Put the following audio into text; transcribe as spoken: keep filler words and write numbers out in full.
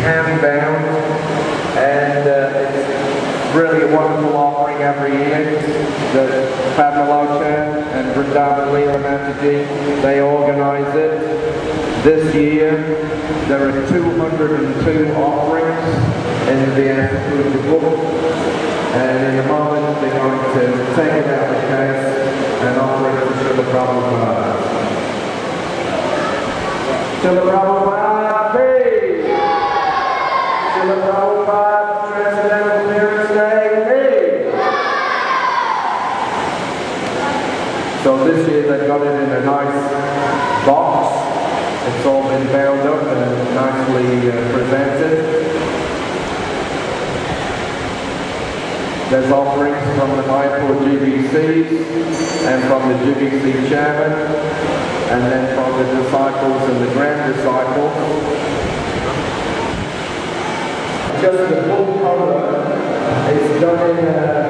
hand-bound, and uh, it's really a wonderful offering every year that Padmalochan and Vrindavan Leela Mataji, they organize it. This year, there are two hundred and two offerings in the Vyasa Puja Book, and in a moment they're going to take it out of the case and offer it to Srila Prabhupada. Srila Prabhupada, please! Srila Prabhupada, Transcendental Clearance Day, please! So this year they've got it in a nice box. It's all been bound up and nicely uh, presented. There's offerings from the Mayapur G B Cs and from the G B C chairman, and then from the disciples and the grand disciples. Just the book cover is done in a